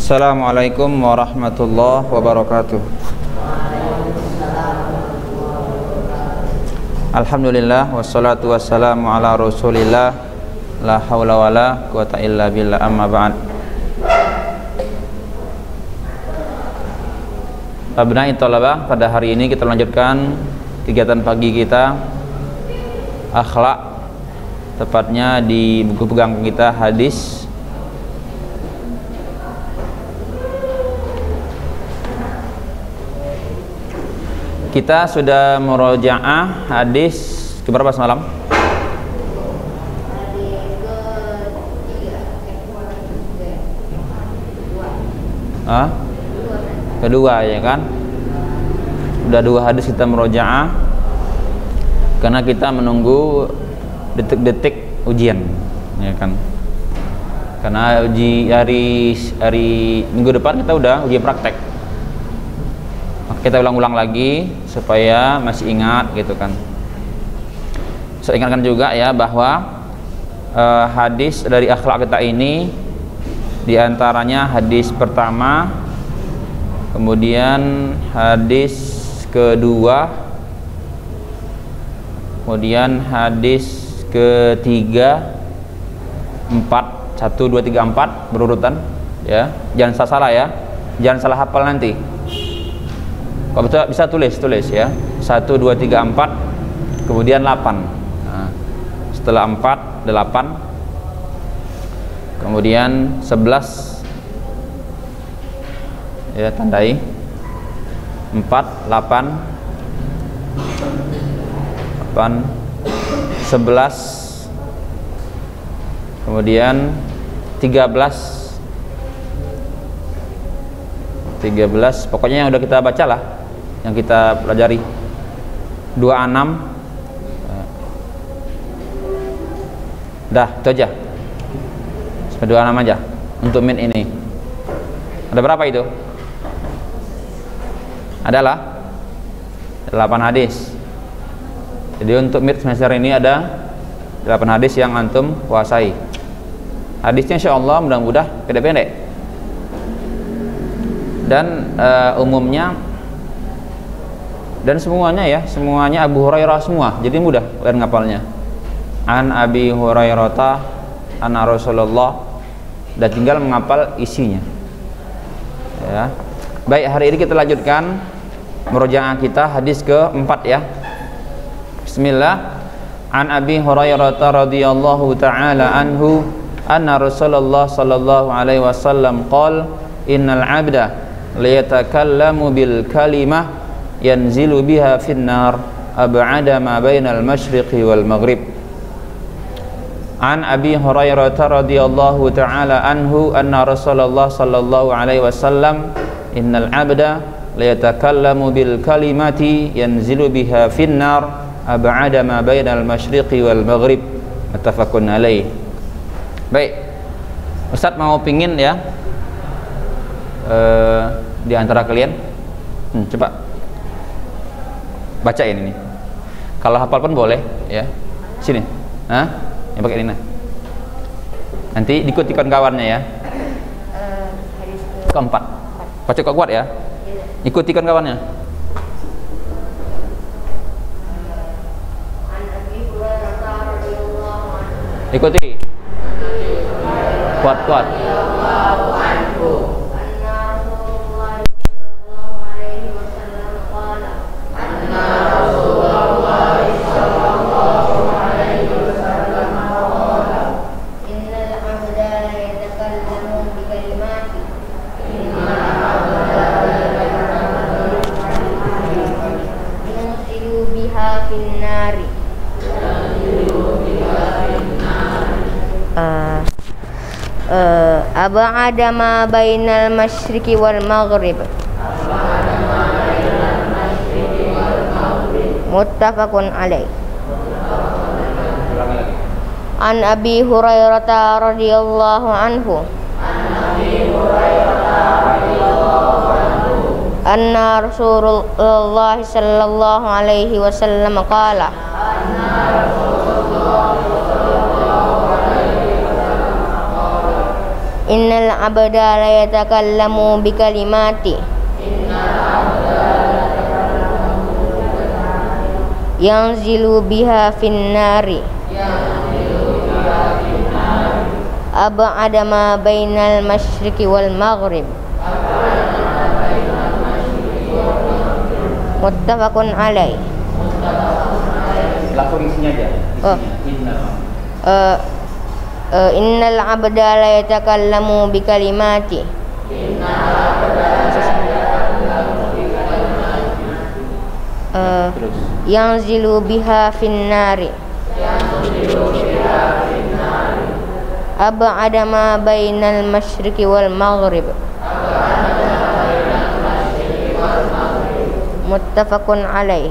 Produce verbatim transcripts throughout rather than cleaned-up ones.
Assalamualaikum warahmatullahi wabarakatuh. Alhamdulillah wassalatu wassalamu ala rasulillah, la haula wala quwata illa billah, amma ba'd. Abna'i thalabah, pada hari ini kita lanjutkan kegiatan pagi kita akhlak, tepatnya di buku pegang kita hadis. Kita sudah murojaah hadis keberapa semalam? Ah? Kedua, ya kan? Sudah dua hadis kita murojaah karena kita menunggu detik-detik ujian, ya kan? Karena uji hari hari minggu depan kita udah ujian praktek. Kita ulang-ulang lagi supaya masih ingat, gitu kan. Saya ingatkan juga ya bahwa uh, hadis dari akhlak kita ini diantaranya hadis pertama, kemudian hadis kedua, kemudian hadis ketiga, empat, satu, dua, tiga, empat berurutan, ya. Jangan salah ya, jangan salah hafal nanti. Kalau betul bisa tulis, tulis ya. Satu, dua, tiga, empat, kemudian delapan. Nah, setelah empat, delapan, kemudian sebelas, ya, tandai. Empat, delapan, delapan, sebelas, kemudian tiga belas, tiga belas. Pokoknya yang udah kita baca lah, yang kita pelajari. Dua puluh enam. Dah, itu aja. Sampai dua puluh enam aja untuk min ini. Ada berapa itu? Adalah delapan hadis. Jadi untuk mid semester ini ada delapan hadis yang antum kuasai. Hadisnya insyaallah mudah-mudahan pendek-pendek. Dan uh, umumnya dan semuanya ya, semuanya Abu Hurairah semua, jadi mudah kalian ngapalnya. An Abi Hurairah anna Rasulullah, dan tinggal menghafal isinya, ya. Baik, hari ini kita lanjutkan murojaah kita hadis keempat ya. Bismillah. An Abi Hurairah radhiyallahu ta'ala anhu anna Rasulullah sallallahu alaihi wasallam qala innal 'abda liyatakallamu bil kalimah yanzilu biha finnar ab'ada ma bainal masyriqi wal maghrib. An Abi Hurairah radhiyallahu ta'ala anhu anna Rasulullah sallallahu alaihi wasallam innal 'abda liyatakallamu bil kalimati yanzilu biha finnar ab'ada ma bainal masyriqi wal maghrib. Muttafaqun alaih. Baik, Ustaz mau pingin ya uh, di antara kalian hmm, coba bacain ini. Kalau hafal pun boleh ya. Sini. Hah? Yang pakai ini nah. Nanti diikuti kawan-kawannya ya. Keempat. Baca kok kuat ya. Ikuti kawan-kawannya. Ikuti. Kuat-kuat. Ab'ada ma bainal masyriqi wal maghrib. Muttafaqun alaih. An Abi Hurairah radhiyallahu anhu anna Rasulullah sallallahu alaihi wasallam qala Innal abda la yatakallamu bi kalimati yanzilu biha fin nari ab'ada ma bainal masyriqi wal maghrib. Muttafaqun alaih. Lapor isinya aja. Oh. Uh, uh, innal abda la yatakallamu bi kalimati uh, yanzilu biha fin nari ab'ada ma bainal masyriqi wal maghrib. Muttafaqun alaih.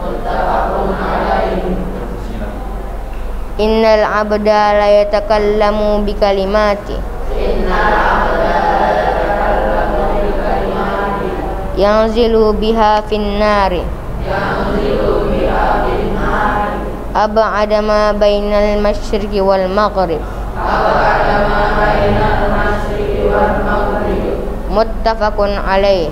Innal abda la yatakallamu bi kalimati yanzilu biha fin nari ab'ada ma bainal masyriqi wal maghrib. Muttafaqun alaih.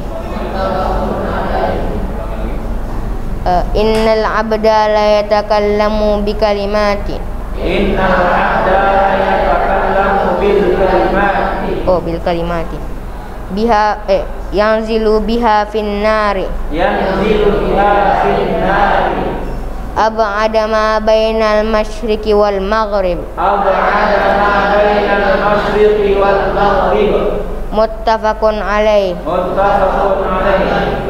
Uh, innal abda la yatakallamu bi kalimati Innal abda la yatakallamu bil kalimati oh bil kalimati biha eh yanzilu biha fin nari yanzilu biha fin nari ab'ada ma bainal masyriqi wal maghrib. ab'ada ma bainal masyriqi wal maghrib. Muttafaqun alaih. Muttafaqun alaih.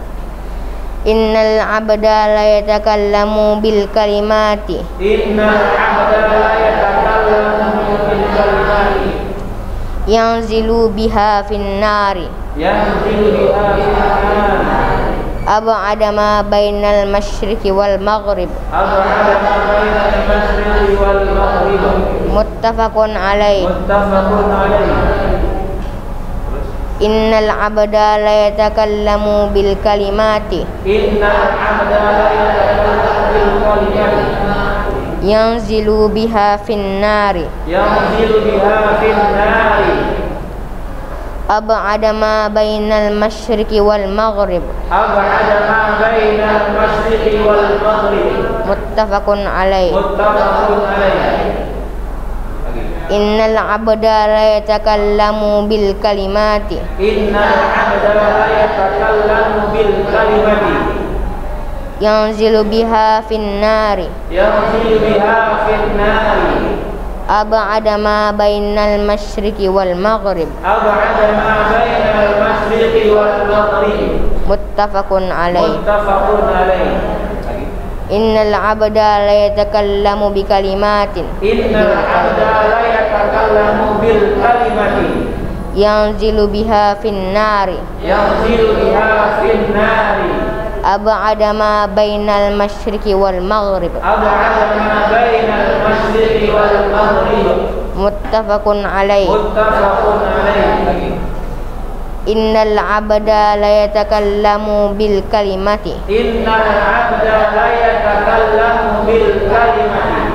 Innal abda la yatakallamu bil kalimati Innal abda la yatakallamu bil kalimati yanzilu biha fin nari yanzilu biha fin nari ab'ada ma bainal masyriqi wal maghrib. ab'ada ma bainal masyriqi wal maghrib. Muttafaqun alaih. Muttafaqun alaih. Innal abda la yatakallamu bil kalimati Innal abda la yatakallamu bil kalimati yanzilu biha fin nari yanzilu biha fin nari ab'ada ma bainal masyriqi wal maghrib. ab'ada ma bainal masyriqi wal maghrib. Muttafaqun alaih. Muttafaqun alaih. Innal abda la yatakallamu bil kalimati Innal abda la yatakallamu bil kalimati yanzilu biha fin nari yanzilu biha fin nari ab'ada ma bainal masyriqi wal maghrib. ab'ada ma bainal masyriqi wal maghrib. Muttafaqun alaih. Muttafaqun alaih. Innal abda la yatakallamu bi kalimatin Innal abda la yatakallamu bil kalimati yanzilu biha fin nari yanzilu biha fin nari ab'ada ma bainal masyriqi wal maghrib. ab'ada ma bainal masyriqi wal maghrib. Muttafaqun alaih. Muttafaqun alaih. Innal abda la yatakallamu bil kalimati Innal abda la yatakallamu bil kalimati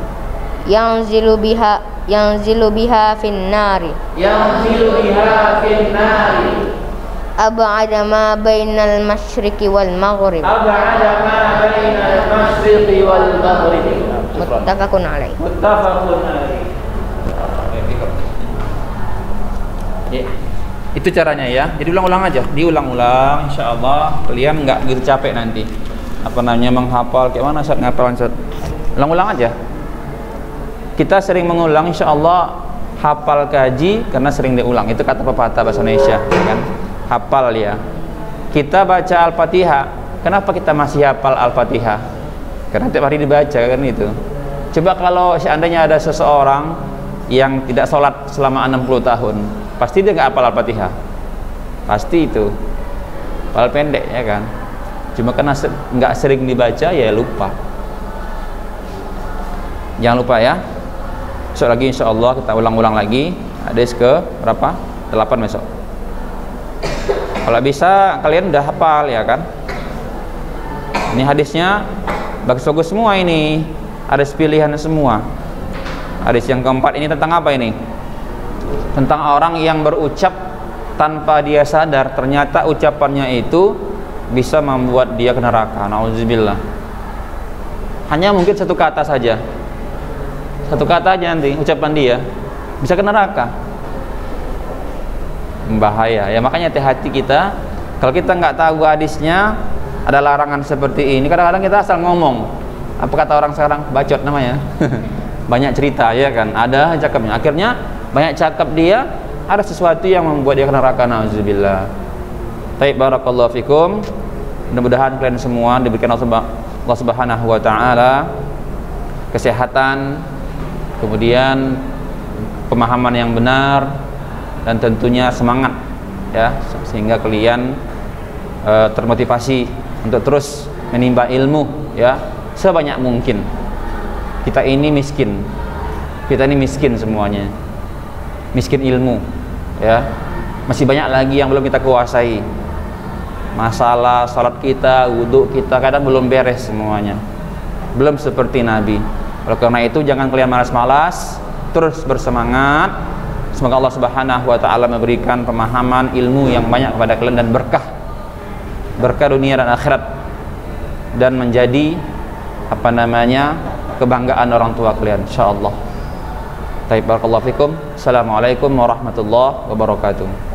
yanzilu biha yanzilu biha fin nari yanzilu biha fin nari ab'ada ma bainal masyriqi wal maghrib. ab'ada ma bainal masyriqi wal maghrib. Muttafaqun alaih. Muttafaqun alaih. Ya. Itu caranya ya. Jadi ulang-ulang aja, diulang-ulang. Insyaallah kalian nggak gitu capek nanti. Apa namanya menghafal kayak mana saat ngapalan saat. Ulang-ulang aja. Kita sering mengulang, insyaallah hafal kaji karena sering diulang. Itu kata pepatah bahasa Indonesia, kan? Hafal ya. Kita baca Al-Fatihah. Kenapa kita masih hafal Al-Fatihah? Karena tiap hari dibaca kan itu. Coba kalau seandainya ada seseorang yang tidak sholat selama enam puluh tahun, pasti dia nggak hafal Al-Fatihah. Pasti itu. Hafal pendek ya kan. Cuma karena nggak sering dibaca ya lupa. Jangan lupa ya. Besok lagi insya Allah kita ulang-ulang lagi. Hadis ke berapa? delapan besok. Kalau bisa kalian udah hafal ya kan. Ini hadisnya bagus-bagus semua ini. Hadis pilihan semua. Hadis yang keempat ini tentang apa ini? tentang orang yang berucap tanpa dia sadar ternyata ucapannya itu bisa membuat dia ke neraka. Nauzubillah. Hanya mungkin satu kata saja, satu kata aja nanti ucapan dia bisa ke neraka. Bahaya ya, makanya hati-hati kita. Kalau kita nggak tahu hadisnya, ada larangan seperti ini, kadang-kadang kita asal ngomong. Apa kata orang sekarang? Bacot namanya. Banyak cerita ya kan, ada cakapnya, akhirnya banyak cakap dia, ada sesuatu yang membuat dia ke neraka. Nauzubillah. Baik, barakallahu fikum. Mudah-mudahan kalian semua diberikan Allah Subhanahu wa taala kesehatan, kemudian pemahaman yang benar, dan tentunya semangat ya, sehingga kalian e, termotivasi untuk terus menimba ilmu ya sebanyak mungkin. Kita ini miskin, kita ini miskin semuanya, miskin ilmu ya. Masih banyak lagi yang belum kita kuasai. Masalah salat kita, wudhu kita kadang belum beres semuanya, belum seperti Nabi. Oleh karena itu jangan kalian malas-malas, terus bersemangat. Semoga Allah Subhanahu wa taala memberikan pemahaman ilmu yang banyak kepada kalian dan berkah, berkah dunia dan akhirat, dan menjadi apa namanya kebanggaan orang tua kalian insyaallah. Baik, barakallahu fikum. Assalamualaikum warahmatullahi wabarakatuh.